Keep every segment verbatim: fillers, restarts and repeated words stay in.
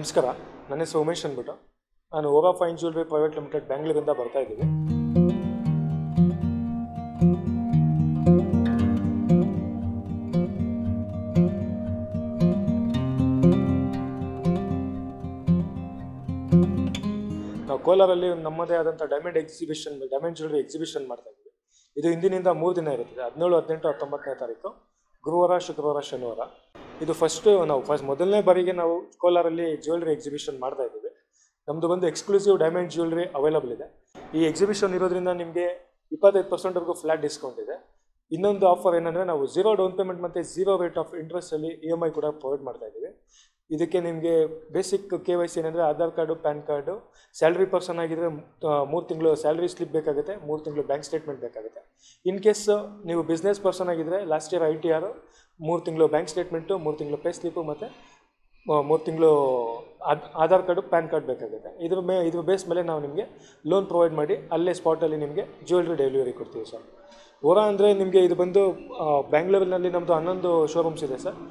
ನಮಸ್ಕಾರ, ನನ್ನ ಹೆಸರು ಉಮೇಶ್ ಅಂದ್ಬಿಟ್ಟು. ನಾನು ಓವಾ ಫೈನ್ ಜ್ಯುವೆಲ್ರಿ ಪ್ರೈವೇಟ್ ಲಿಮಿಟೆಡ್ ಬೆಂಗಳೂರಿಂದ ಬರ್ತಾ ಇದ್ದೀವಿ. ನಾವು ಕೋಲಾರಲ್ಲಿ ನಮ್ಮದೇ ಆದಂಥ diamond exhibition diamond jewellery exhibition ಮಾಡ್ತಾ ಇದ್ದೀವಿ. ಇದು ಇಂದಿನಿಂದ ಮೂರು ದಿನ ಇರುತ್ತದೆ. ಹದಿನೇಳು ಹದಿನೆಂಟು ಹತ್ತೊಂಬತ್ತನೇ ತಾರೀಕು ಗುರುವಾರ, ಶುಕ್ರವಾರ, ಶನಿವಾರ. ಇದು ಫಸ್ಟು ನಾವು ಫಸ್ಟ್ ಮೊದಲನೇ ಬಾರಿಗೆ ನಾವು ಕೋಲಾರಲ್ಲಿ ಜ್ಯುವೆಲ್ರಿ ಎಕ್ಸಿಬಿಷನ್ ಮಾಡ್ತಾ ಇದ್ದೀವಿ. ನಮ್ಮದು ಬಂದು ಎಕ್ಸ್ಕ್ಲೂಸಿವ್ ಡೈಮಂಡ್ ಜ್ಯುವೆಲ್ರಿ ಅವೈಲಬಲ್ ಇದೆ. ಈ ಎಕ್ಸಿಬಿಷನ್ ಇರೋದ್ರಿಂದ ನಿಮಗೆ ಇಪ್ಪತ್ತೈದು ಪರ್ಸೆಂಟ್ವರೆಗೂ ಫ್ಲಾಟ್ ಡಿಸ್ಕೌಂಟ್ ಇದೆ. ಇನ್ನೊಂದು ಆಫರ್ ಏನಂದರೆ ನಾವು ಝೀರೋ ಡೌನ್ ಪೇಮೆಂಟ್ ಮತ್ತು ಝೀರೋ ರೇಟ್ ಆಫ್ ಇಂಟ್ರೆಸ್ಟಲ್ಲಿ ಇ ಎಮ್ ಐ ಕೂಡ ಪ್ರೊವೈಡ್ ಮಾಡ್ತಾ ಇದ್ದೀವಿ. ಇದಕ್ಕೆ ನಿಮಗೆ ಬೇಸಿಕ್ ಕೆ ವೈ ಸಿ ಏನಂದರೆ Aadhaar card, PAN card, salary person ಆಗಿದ್ದರೆ ಮೂರು ತಿಂಗಳು ಸ್ಯಾಲ್ರಿ ಸ್ಲಿಪ್ ಬೇಕಾಗುತ್ತೆ, ಮೂರು ತಿಂಗಳು ಬ್ಯಾಂಕ್ ಸ್ಟೇಟ್ಮೆಂಟ್ ಬೇಕಾಗುತ್ತೆ. ಇನ್ ಕೇಸ್ ನೀವು ಬಿಸ್ನೆಸ್ ಪರ್ಸನ್ ಆಗಿದ್ದರೆ last year I T R, ಮೂರು ತಿಂಗಳು ಬ್ಯಾಂಕ್ ಸ್ಟೇಟ್ಮೆಂಟು, ಮೂರು ತಿಂಗಳು ಪೇ ಸ್ಲಿಪ್ಪು ಮತ್ತು ಮೂರು ತಿಂಗಳು ಆಧಾರ್ ಕಾರ್ಡು, ಪ್ಯಾನ್ ಕಾರ್ಡ್ ಬೇಕಾಗುತ್ತೆ. ಇದ್ರ ಮೇ ಇದ್ರ ಬೇಸ್ ಮೇಲೆ ನಾವು ನಿಮಗೆ ಲೋನ್ ಪ್ರೊವೈಡ್ ಮಾಡಿ ಅಲ್ಲೇ ಸ್ಪಾಟಲ್ಲಿ ನಿಮಗೆ ಜ್ಯುವೆಲ್ರಿ ಡೆಲಿವರಿ ಕೊಡ್ತೀವಿ ಸರ್. ಓರಾ ಅಂದರೆ ನಿಮಗೆ ಇದು ಬಂದು ಬ್ಯಾಂಗ್ಳೂರಿನಲ್ಲಿ ನಮ್ಮದು ಹನ್ನೊಂದು ಶೋರೂಮ್ಸ್ ಇದೆ ಸರ್.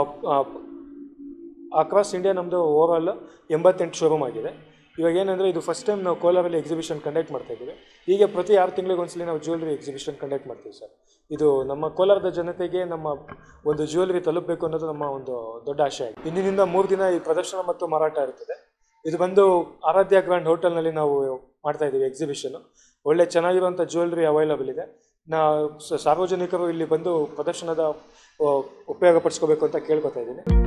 ಅಕ್ರಾಸ್ ಇಂಡಿಯಾ ನಮ್ಮದು ಓವರಾಲ್ ಎಂಬತ್ತೆಂಟು ಶೋರೂಮ್ ಆಗಿದೆ. ಇವಾಗ ಏನಂದರೆ ಇದು ಫಸ್ಟ್ ಟೈಮ್ ನಾವು ಕೋಲಾರಲ್ಲಿ ಎಕ್ಸಿಬಿಷನ್ ಕಂಡಕ್ಟ್ ಮಾಡ್ತಾಯಿದ್ದೀವಿ. ಹೀಗೆ ಪ್ರತಿ ಆರು ತಿಂಗಳಿಗೆ ಒಂದ್ಸಲಿ ನಾವು ಜ್ಯುವೆಲ್ರಿ ಎಕ್ಸಿಬಿಷನ್ ಕಂಡಕ್ಟ್ ಮಾಡ್ತೀವಿ ಸರ್. ಇದು ನಮ್ಮ ಕೋಲಾರದ ಜನತೆಗೆ ನಮ್ಮ ಒಂದು ಜ್ಯುವೆಲ್ರಿ ತಲುಪಬೇಕು ಅನ್ನೋದು ನಮ್ಮ ಒಂದು ದೊಡ್ಡ ಆಶೆ ಆಗಿದೆ. ಇಂದಿನಿಂದ ಮೂರು ದಿನ ಈ ಪ್ರದರ್ಶನ ಮತ್ತು ಮಾರಾಟ ಇರುತ್ತದೆ. ಇದು ಬಂದು ಆರಾಧ್ಯ ಗ್ರ್ಯಾಂಡ್ ಹೋಟೆಲ್ನಲ್ಲಿ ನಾವು ಮಾಡ್ತಾಯಿದ್ದೀವಿ ಎಕ್ಸಿಬಿಷನು. ಒಳ್ಳೆ ಚೆನ್ನಾಗಿರುವಂಥ ಜ್ಯುವೆಲ್ರಿ ಅವೈಲಬಲ್ ಇದೆ. ನಾ ಸಾರ್ವಜನಿಕರು ಇಲ್ಲಿ ಬಂದು ಪ್ರದರ್ಶನದ ಉಪಯೋಗ ಪಡಿಸ್ಕೋಬೇಕು ಅಂತ ಕೇಳ್ಕೊತಾ ಇದ್ದೀನಿ.